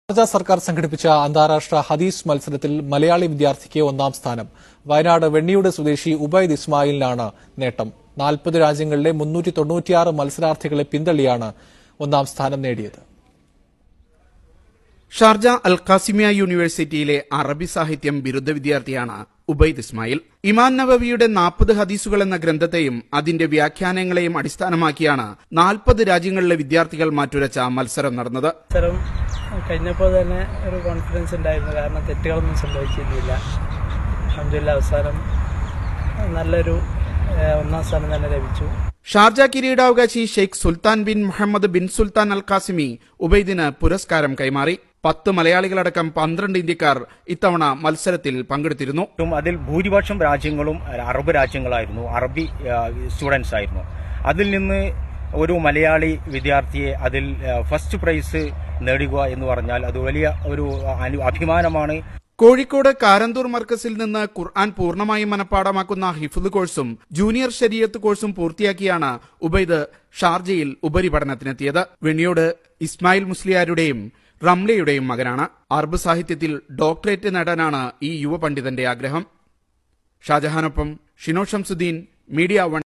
Sharjah സർക്കാർ സംഘടിപ്പിച്ച അന്താരാഷ്ട്ര ഹദീസ് മത്സരത്തിൽ മലയാളി വിദ്യാർത്ഥിക്ക് ഒന്നാം സ്ഥാനം. വയനാട് വെണ്ണിയൂട് സ്വദേശി ഉബൈദ് ഇസ്മായിലിനാണ് നേട്ടം. 40 രാജ്യങ്ങളിലെ 396 മത്സരാർത്ഥികളെ പിന്തള്ളിയാണ് ഒന്നാം സ്ഥാനം നേടിയത്. ഷാർജ അൽ-ഖാസിമിയ യൂണിവേഴ്സിറ്റിയിലെ അറബി സാഹിത്യം ബിരുദ വിദ്യാർത്ഥിയാണ് ഉബൈദ് ഇസ്മായിൽ. ഇമാം നവവിയുടെ 40 ഹദീസുകൾ എന്ന ഗ്രന്ഥത്തെയും അതിന്റെ വ്യാഖ്യാനങ്ങളെയും അടിസ്ഥാനമാക്കിയാണ് 40 രാജ്യങ്ങളിലെ വിദ്യാർത്ഥികൾ മാറ്റുരച്ച മത്സരം നടന്നത്. കഴിഞ്ഞപ്പോൾ തന്നെ ഒരു കോൺഫിഡൻസ് ഉണ്ടായിരുന്നു, കാരണം തെറ്റുകളൊന്നും സംഭവിച്ചിരുന്നില്ല. അൽഹംദുലില്ലാ അവസാനം നല്ലൊരു ഒന്നാം സ്ഥാനം തന്നെ ലഭിച്ചു. ഷാർജ കിരീടാവകാശി Sheikh Sultan bin Muhammad bin Sultan Al Qasimi ഉബൈദിന് പുരസ്കാരം കൈമാറി. 10 മലയാളികളടക്കം 12 ഇന്ത്യക്കാർ ഇത്തവണ മത്സരത്തിൽ പങ്കെടുത്തിരുന്നു. അതിൽ ഭൂരിപക്ഷം രാജ്യങ്ങളും അറബ് രാജ്യങ്ങളായിരുന്നു, അറബി സ്റ്റുഡൻസ് ആയിരുന്നു. അതിൽ നിന്ന് ഒരു മലയാളി വിദ്യാർത്ഥിയെ അതിൽ ഫസ്റ്റ് പ്രൈസ് നേടുക എന്ന് പറഞ്ഞാൽ അത് വലിയ ഒരു അഭിമാനമാണ്. കോഴിക്കോട് കാരന്തൂർ മർക്കസിൽ നിന്ന് ഖുർആൻ പൂർണ്ണമായും മനഃപ്പാടമാക്കുന്ന ഹിഫ്ള് കോഴ്സും ജൂനിയർ ശരീഅത്ത് കോഴ്സും പൂർത്തിയാക്കിയാണ് ഉബൈദ് ഷാർജയിൽ ഉപരിപഠനത്തിനെത്തിയത്. വെണ്ണിയോട് ഇസ്മായിൽ മുസ്ലിയാരുടെയും റംലയുടെയും മകനാണ്. അറബ് സാഹിത്യത്തിൽ ഡോക്ടറേറ്റ് നേടാനാണ് ഈ യുവ പണ്ഡിതന്റെ ആഗ്രഹം. ഷാജഹാനൊപ്പം ഷിനോ ഷംസുദ്ദീൻ, മീഡിയ 1.